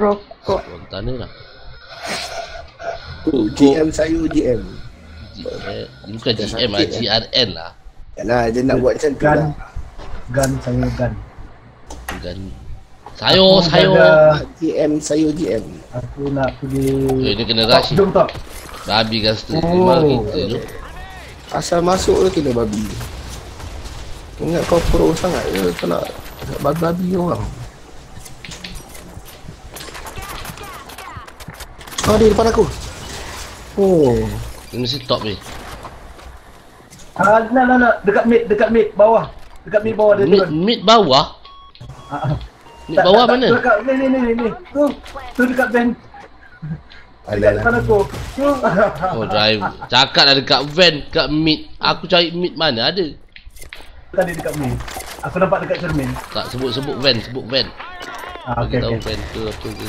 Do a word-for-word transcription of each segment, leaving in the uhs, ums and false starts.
Rokok. Orang tanah lah. Tu G M sayur G M. G M, bukan G M lah, G R N lah. Yalah, dia nak buat macam tu Gun. lah. Gun sayur gun. Dan sayur, Aku sayur. jaga- G M sayur G M. Aku nak pergi. Eh, ni kena Top, rush. jom top. Babi kan setu. Oh. Memang kita tu. Asal masuk tu kena babi. Ingat kau pro sangat je kau nak nak babi-babi orang. Oh, dia depan aku. Oh, Ini mesti top ni. Ah, nak nak nak dekat mid, dekat mid bawah. Dekat mid bawah dia Mid, turun. mid bawah? Ah, ah. Mid bawah mana? Dekat ni ni ni ni. Tu. Tu dekat van. Dekat alah. depan aku. Tu. Oh, drive. Cakap dah dekat van, dekat mid. Aku cari mid mana ada? Tadi dekat mid. Aku nampak dekat cermin. Tak sebut-sebut van, sebut van. Ah, Bagi okey tahu okey. van ke apa ke.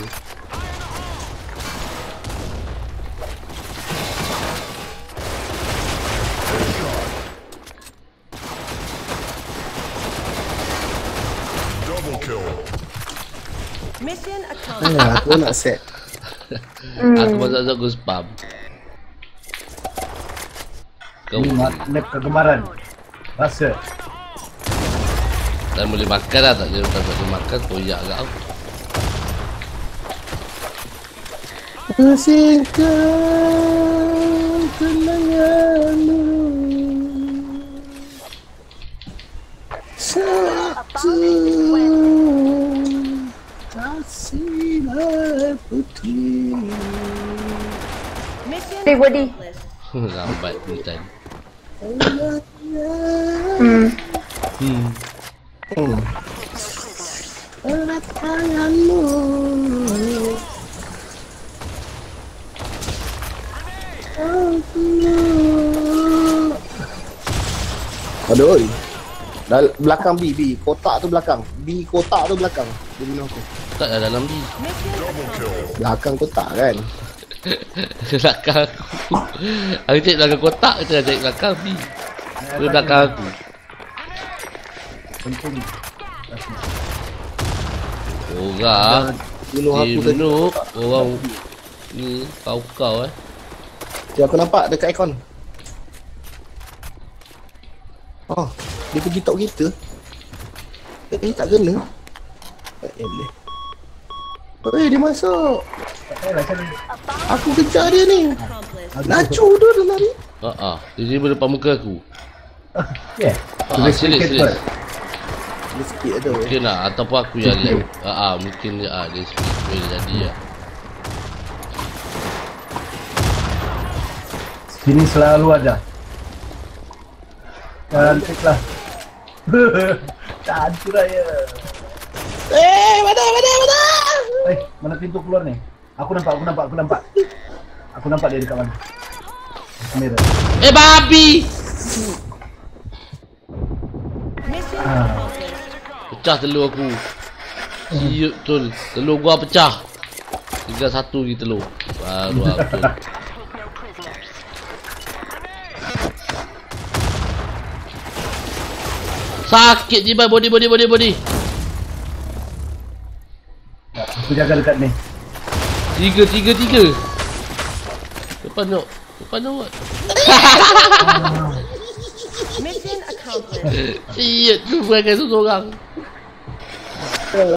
Mission accomplished. Ya, aku nak set. Aku masuk-masuk aku spam. Kau Ni mat- map kegemaran. Rasa. dan boleh makan lah, tak jadi tak boleh makan, toyak kat aku. Bersihkan kenanganmu satu kasihlah putih. Mission Hey, Wadi. accomplished. Lambat hutan. Hmm. Hmm. Hmm. Erat tanganmu. Aduh, oi. Dal belakang B, B. Kotak tu belakang. B kotak tu belakang. Dia bunuh aku. Tak ada dalam ni. Mission accomplished. Belakang kotak kan. Belakang aku. Aku cari belakang kotak, kita nak cari belakang ni. Dia belakang aku. Penting. Orang. Bunuh Eh, aku tadi. bunuh. Orang ni kau-kau eh. Ya, aku nampak dekat ikon. Oh, dia pergi top kita. Eh, tak kena. Eh, boleh. Eh, dia masuk. Tak payahlah cari. Aku kejar dia ni. Accomplished. Nacho tu dia lari. Ha ah. Dia tiba depan muka aku. Ya. Ah, Tulis silik, sikit silik. pun. Dia sikit tu. Mungkin lah, ataupun aku yang lag. Ha ah, mungkin je ah, dia speed boleh jadi lah. Sini selalu ada. Cantik lah. Cantik lah ya. Eh, mana, mana, mana? Eh, mana pintu keluar ni? Aku nampak, aku nampak, aku nampak. Aku nampak dia dekat mana. Kamera. Eh, babi! Mission Ah. accomplished. Pecah telur aku. Siup betul. Telur gua pecah. Tinggal satu lagi telur. Baru lah betul. Sakit je bye, body body body body. Aku jaga dekat ni. Tiga tiga tiga. Depan nak. Depan nak. Mission accomplished. Siut tu perangai seorang.